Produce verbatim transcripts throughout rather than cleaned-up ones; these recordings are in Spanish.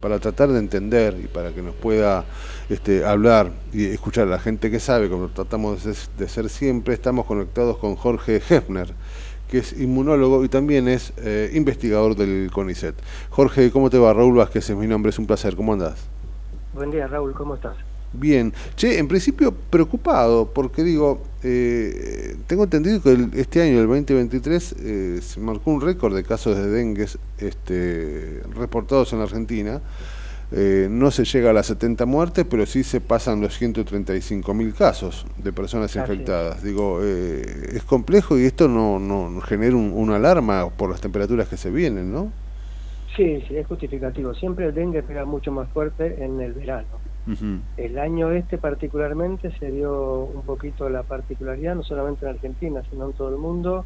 para tratar de entender y para que nos pueda este, hablar y escuchar a la gente que sabe, como tratamos de ser, de ser siempre. Estamos conectados con Jorge Hefner, que es inmunólogo y también es eh, investigador del CONICET. Jorge, ¿cómo te va? Raúl Vázquez es mi nombre, es un placer. ¿Cómo andás? Buen día, Raúl, ¿cómo estás? Bien. Che, en principio preocupado, porque digo, eh, tengo entendido que el, este año, el veinte veintitrés, eh, se marcó un récord de casos de dengue este, reportados en Argentina. Eh, no se llega a las setenta muertes, pero sí se pasan los ciento treinta y cinco mil casos de personas Así es. infectadas. Digo, eh, es complejo y esto no, no genera un, una alarma por las temperaturas que se vienen, ¿no? Sí, sí, es justificativo. Siempre el dengue pega mucho más fuerte en el verano. Ujú. El año este particularmente se dio un poquito la particularidad, no solamente en Argentina, sino en todo el mundo,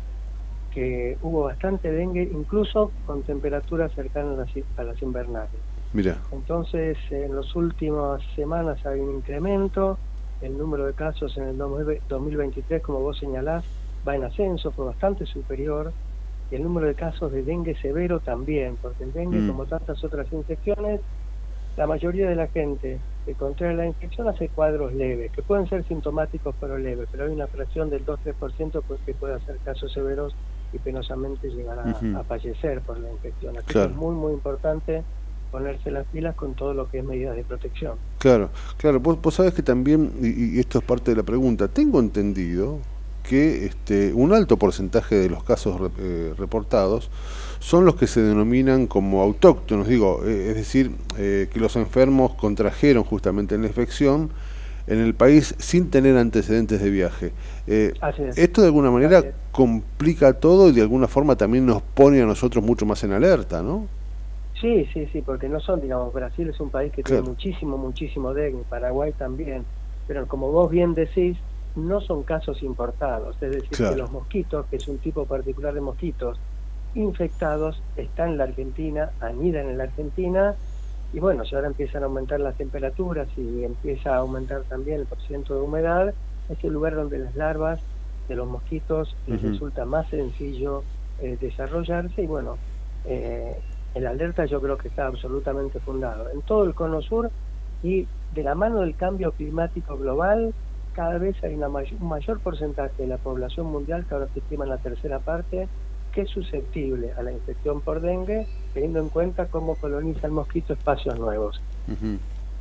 que hubo bastante dengue, incluso con temperaturas cercanas a las, a las invernales. Mira. Entonces, en las últimas semanas hay un incremento, el número de casos en el dos mil veintitrés, como vos señalás, va en ascenso, fue bastante superior. Y el número de casos de dengue severo también, porque el dengue, Mm. como tantas otras infecciones, la mayoría de la gente que contrae la infección hace cuadros leves, que pueden ser sintomáticos pero leves, pero hay una fracción del dos a tres por ciento pues, que puede hacer casos severos y penosamente llegar a, Ujú. a fallecer por la infección. Así que es Claro. muy, muy importante ponerse las pilas con todo lo que es medidas de protección. Claro, claro, vos, vos sabés que también, y, y esto es parte de la pregunta, tengo entendido que este, un alto porcentaje de los casos re- eh, reportados son los que se denominan como autóctonos, digo, eh, es decir, eh, que los enfermos contrajeron justamente la infección en el país sin tener antecedentes de viaje. Eh, Así es, esto de alguna manera así es. complica todo y de alguna forma también nos pone a nosotros mucho más en alerta, ¿no? Sí, sí, sí, porque no son, digamos, Brasil es un país que tiene Claro, muchísimo, muchísimo dengue, Paraguay también, pero como vos bien decís, no son casos importados, es decir, que claro. los mosquitos, que es un tipo particular de mosquitos infectados, están en la Argentina, anidan en la Argentina, y bueno, si ahora empiezan a aumentar las temperaturas y empieza a aumentar también el porcentaje de humedad, es el lugar donde las larvas de los mosquitos les Ujú. resulta más sencillo eh, desarrollarse, y bueno, eh, el alerta yo creo que está absolutamente fundado. En todo el cono sur y de la mano del cambio climático global, cada vez hay una may un mayor porcentaje de la población mundial, que ahora se estima en la tercera parte, que es susceptible a la infección por dengue, teniendo en cuenta cómo coloniza el mosquito espacios nuevos. Ujú.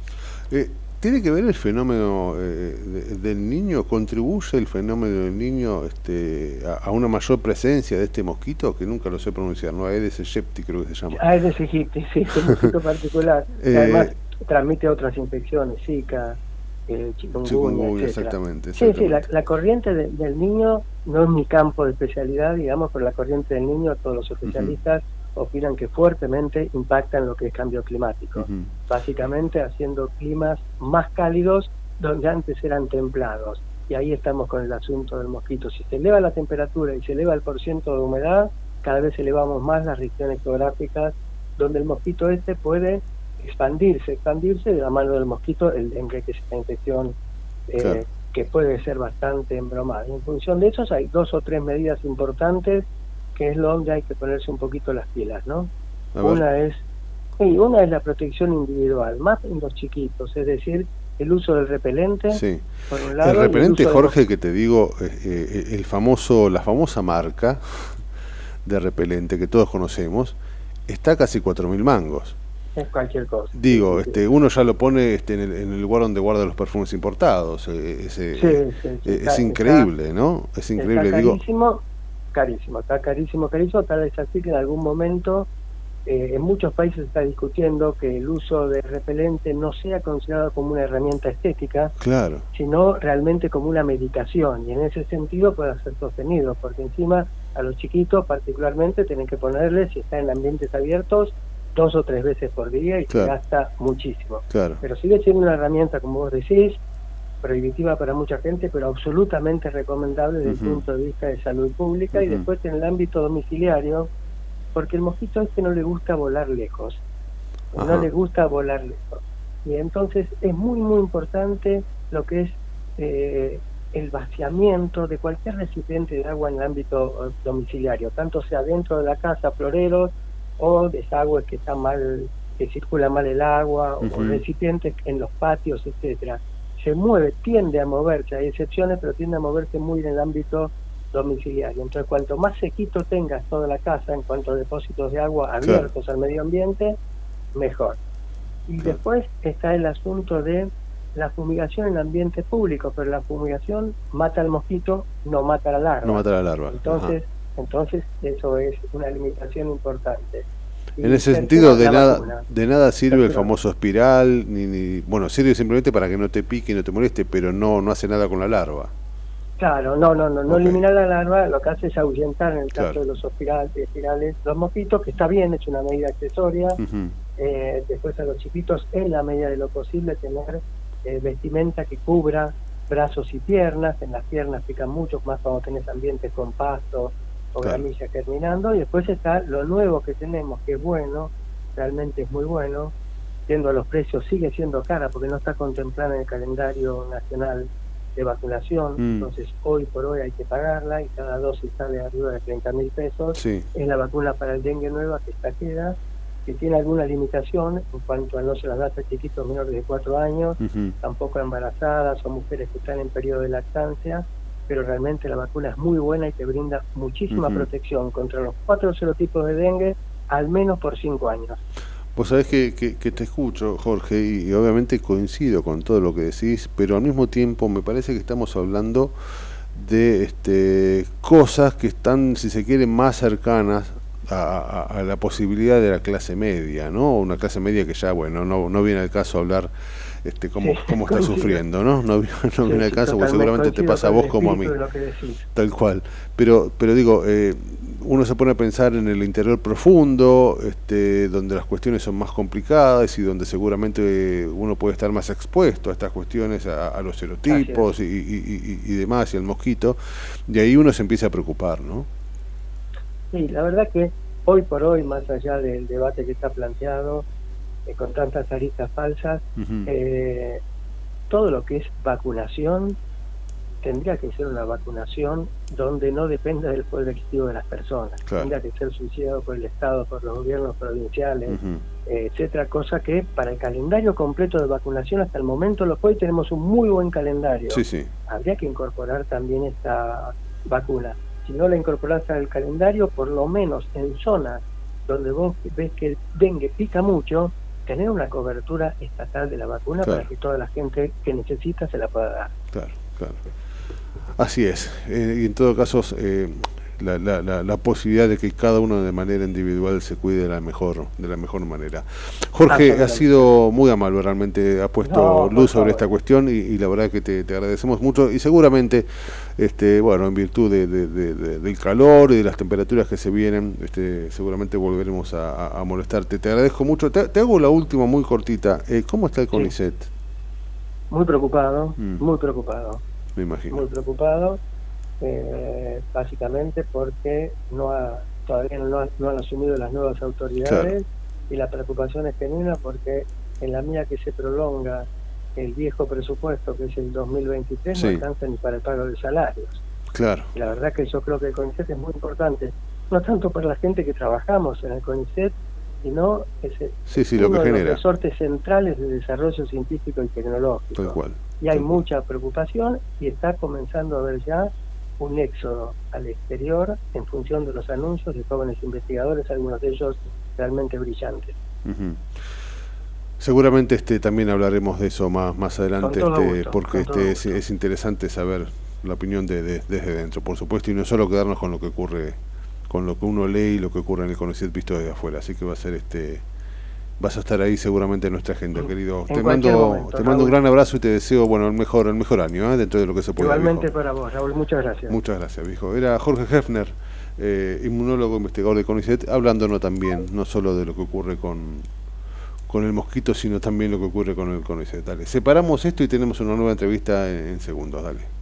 Eh, ¿Tiene que ver el fenómeno eh, de- del niño? ¿Contribuye el fenómeno del niño este, a, a una mayor presencia de este mosquito? Que nunca lo sé pronunciar, ¿no? Aedes aegypti creo que se llama. Aedes aegypti, sí, es un mosquito particular, que además Eh, transmite otras infecciones, Zika, eh, chikungunya, Chikungunya, etcétera. exactamente, Sí, sí, la, exactamente. la corriente de, del niño no es mi campo de especialidad, digamos, pero la corriente del niño, todos los Ujú, especialistas opinan que fuertemente impacta en lo que es cambio climático, ujú. básicamente haciendo climas más cálidos donde antes eran templados. Y ahí estamos con el asunto del mosquito. Si se eleva la temperatura y se eleva el porcentaje de humedad, cada vez elevamos más las regiones geográficas donde el mosquito este puede expandirse, expandirse de la mano del mosquito, el dengue, que es una infección Claro. eh, que puede ser bastante embromada. Y en función de eso hay dos o tres medidas importantes que es donde hay que ponerse un poquito las pilas, ¿no? A ver. Una es, sí, una es la protección individual, más en los chiquitos, es decir, el uso del repelente, Sí. por un El lado, y el repelente, uso de los... Jorge, que te digo, eh, eh, el famoso, la famosa marca de repelente que todos conocemos, está a casi cuatro mil mangos. es cualquier cosa, sí, Digo, sí, sí. este, uno ya lo pone este, en, el, en el lugar donde guarda los perfumes importados. Eh, es, Sí, eh, sí, sí, eh, es está, está, increíble, ¿no? Es está increíble, digo. carísimo, carísimo, está carísimo, carísimo, tal vez así que en algún momento eh, en muchos países se está discutiendo que el uso de repelente no sea considerado como una herramienta estética, Claro. sino realmente como una medicación, y en ese sentido puede ser sostenido, porque encima a los chiquitos particularmente tienen que ponerles, si están en ambientes abiertos, dos o tres veces por día y se Claro. gasta muchísimo. Claro. Pero sigue siendo una herramienta, como vos decís, prohibitiva para mucha gente, pero absolutamente recomendable desde el Ujú, punto de vista de salud pública. Y ujú. después en el ámbito domiciliario, porque el mosquito este no le gusta volar lejos, no Ajá. le gusta volar lejos. Y entonces es muy, muy importante lo que es eh, el vaciamiento de cualquier recipiente de agua en el ámbito domiciliario, tanto sea dentro de la casa, floreros, o desagües que están mal que circula mal el agua, uh-huh. o recipientes en los patios, etcétera. Se mueve, tiende a moverse, hay excepciones, pero tiende a moverse muy en el ámbito domiciliario. Entonces, cuanto más sequito tengas toda la casa en cuanto a depósitos de agua abiertos, claro, al medio ambiente, mejor. Y claro, después está el asunto de la fumigación en ambientes públicos, pero la fumigación mata al mosquito, no mata a la larva. No mata a la larva. Entonces, Ajá. entonces eso es una limitación importante. Y en ese sentido, de nada, de nada sirve el famoso espiral, ni, ni bueno, sirve simplemente para que no te pique y no te moleste, pero no, no hace nada con la larva. Claro, no, no, no, no Okay. eliminar la larva, lo que hace es ahuyentar en el caso Claro. de los espirales, espirales, los mosquitos, que está bien, es una medida accesoria. Uh-huh. eh, después a los chiquitos, en la medida de lo posible, tener eh, vestimenta que cubra brazos y piernas. En las piernas pican mucho, más cuando tenés ambientes con pasto o Claro. gramilla germinando. Y después está lo nuevo que tenemos, que es bueno, realmente es muy bueno, viendo a los precios sigue siendo cara porque no está contemplada en el calendario nacional de vacunación, mm. entonces hoy por hoy hay que pagarla y cada dosis sale arriba de treinta mil pesos. Sí. Es la vacuna para el dengue nueva, que está queda, que tiene alguna limitación en cuanto a no se las da a chiquitos menores de cuatro años, uh-huh. tampoco a embarazadas o mujeres que están en periodo de lactancia, pero realmente la vacuna es muy buena y te brinda muchísima uh-huh. protección contra los cuatro serotipos de dengue, al menos por cinco años. Vos sabés que, que, que te escucho, Jorge, y, y obviamente coincido con todo lo que decís, pero al mismo tiempo me parece que estamos hablando de este, cosas que están, si se quiere, más cercanas a, a, a la posibilidad de la clase media, ¿no? Una clase media que ya, bueno, no, no viene al caso hablar este, cómo, sí, cómo está sufriendo, ¿no? No, no sí, viene al caso, porque seguramente te pasa a vos como a mí. Tal cual. Pero, pero digo, eh, uno se pone a pensar en el interior profundo, este, donde las cuestiones son más complicadas y donde seguramente uno puede estar más expuesto a estas cuestiones, a, a los serotipos y, y, y, y demás, y al mosquito, y ahí uno se empieza a preocupar, ¿no? Sí, la verdad que hoy por hoy, más allá del debate que está planteado, eh, con tantas aristas falsas, uh-huh. eh, todo lo que es vacunación tendría que ser una vacunación donde no dependa del poder adquisitivo de las personas. Claro. Tendría que ser subsidiado por el Estado, por los gobiernos provinciales, uh-huh. eh, etcétera, cosa que para el calendario completo de vacunación hasta el momento, lo que hoy tenemos un muy buen calendario. Sí, sí. Habría que incorporar también esta vacuna. Si no la incorporás al calendario, por lo menos en zonas donde vos ves que el dengue pica mucho, tener una cobertura estatal de la vacuna, claro, para que toda la gente que necesita se la pueda dar. Claro, claro. Así es, eh, y en todo caso eh, la, la, la, la posibilidad de que cada uno de manera individual se cuide de la mejor de la mejor manera. Jorge, ha sido muy amable, realmente ha puesto no, luz sobre esta cuestión y, y la verdad que te, te agradecemos mucho y seguramente, este, bueno, en virtud de, de, de, de, del calor y de las temperaturas que se vienen, este, seguramente volveremos a, a, a molestarte. Te agradezco mucho. Te, te hago la última muy cortita. Eh, ¿Cómo está el CONICET? Sí. Muy preocupado, mm. muy preocupado. Me imagino. Muy preocupado, eh, básicamente porque no ha, todavía no, ha, no han asumido las nuevas autoridades, claro, y la preocupación es genuina porque en la mía que se prolonga el viejo presupuesto, que es el dos mil veintitrés, sí, no alcanza ni para el pago de salarios. Claro. Y la verdad que yo creo que el CONICET es muy importante, no tanto para la gente que trabajamos en el CONICET, sino es sí, sí, uno lo que de genera. los resortes centrales de desarrollo científico y tecnológico. Tal cual. Y hay Tal mucha preocupación y está comenzando a haber ya un éxodo al exterior en función de los anuncios de jóvenes investigadores, algunos de ellos realmente brillantes. Uh-huh. Seguramente este también hablaremos de eso más más adelante, este, gusto, porque este es, es interesante saber la opinión de, de desde dentro, por supuesto, y no solo quedarnos con lo que ocurre, con lo que uno lee y lo que ocurre en el CONICET visto desde afuera. Así que va a ser este vas a estar ahí seguramente en nuestra agenda, sí, querido. En te mando momento, te mando Raúl. Un gran abrazo y te deseo, bueno, el mejor el mejor año, ¿eh? Dentro de lo que se puede. Igualmente, viejo. Para vos, Raúl, muchas gracias. Muchas gracias, viejo. Era Jorge Hefner, eh, inmunólogo, investigador de CONICET, hablándonos también, no solo de lo que ocurre con, con el mosquito, sino también lo que ocurre con el CONICET. Dale, separamos esto y tenemos una nueva entrevista en, en segundos, dale.